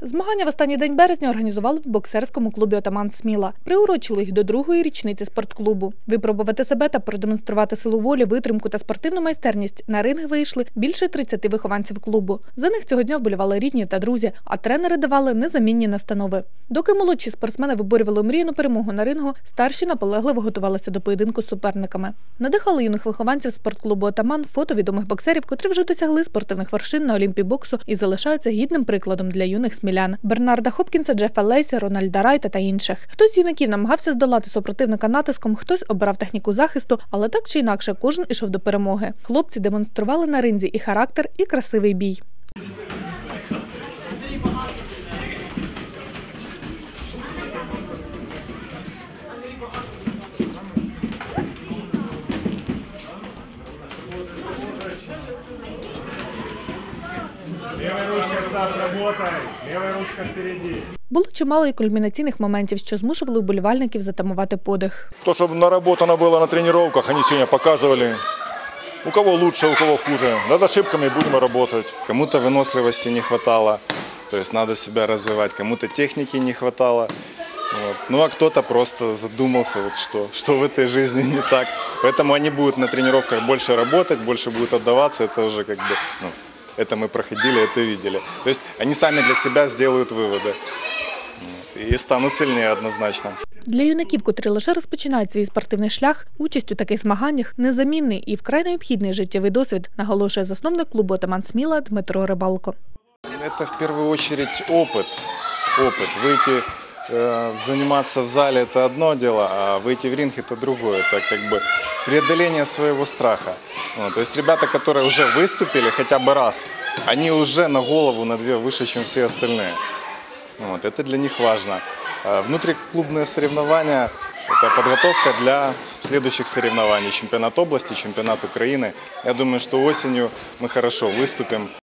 Змагання в останній день березня організували в боксерському клубі «Отаман Сміла». Приурочили їх до другої річниці спортклубу. Випробувати себе та продемонструвати силу волі, витримку та спортивну майстерність на ринг вийшли більше 30 вихованців клубу. За них цього дня вболівали рідні та друзі, а тренери давали незамінні настанови. Доки молодші спортсмени виборювали мрійну перемогу на рингу, старші наполегливо готувалися до поєдинку з суперниками. Надихали юних вихованців спортклубу «Отаман» фото відомих боксерів, котрі вже досягли спортивних вершин на Олімпі боксу і залишаються гідним прикладом для юних смілян. Бернарда Хопкінса, Джефа Лейсі, Рональда Райта та інших. Хтось з юнаків намагався здолати супротивника натиском, хтось обирав техніку захисту, але так чи інакше кожен ішов до перемоги. Хлопці демонстрували на ринзі і характер, і красивий бій. Левая ручка, Стас, работай! Левая ручка впереди. Було чимало і кульмінаційних моментів, що змушували вболівальників затамувати подих. То, что наработано было на тренировках, они сегодня показывали. У кого лучше, у кого хуже. Над ошибками будем работать. Кому-то выносливости не хватало, то есть надо себя развивать, кому-то техники не хватало. Вот. Ну а кто-то просто задумался, вот что в этой жизни не так. Поэтому они будут на тренировках больше работать, больше будут отдаваться. Это уже как бы, это мы проходили, это видели. То есть они сами для себя сделают выводы и станут сильнее однозначно. Для юнаків, котрі лише розпочинають свій спортивний шлях, участь у таких змаганнях – незамінний і вкрай необхідний життєвий досвід, наголошує засновник клубу «Отаман Сміла» Дмитро Рибалко. Это в первую очередь опыт. Выйти заниматься в зале – это одно дело, а выйти в ринг – это другое. Это как бы преодоление своего страха. Вот. То есть ребята, которые уже выступили хотя бы раз, они уже на голову, на две выше, чем все остальные. Вот. Это для них важно. Внутриклубные соревнования – это подготовка для следующих соревнований. Чемпионат области, чемпионат Украины. Я думаю, что осенью мы хорошо выступим